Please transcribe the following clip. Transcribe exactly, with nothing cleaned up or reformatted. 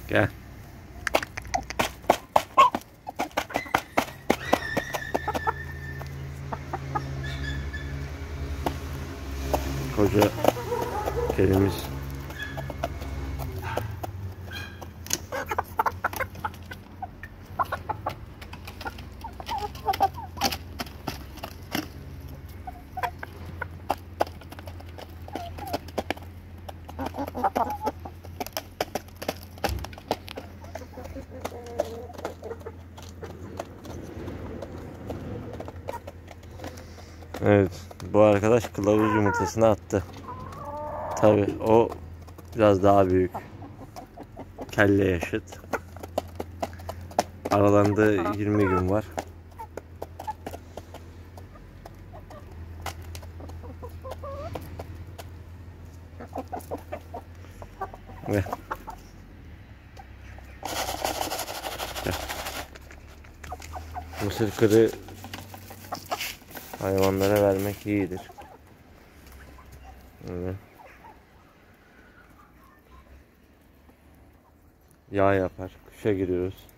Gel. Koca kedimiz. Evet, bu arkadaş kılavuz yumurtasını attı. Tabii o biraz daha büyük. Kelle yaşıt. Aralarında yirmi gün var. Ve mısır kırı hayvanlara vermek iyidir. Evet. Yağ yapar. Kışa giriyoruz.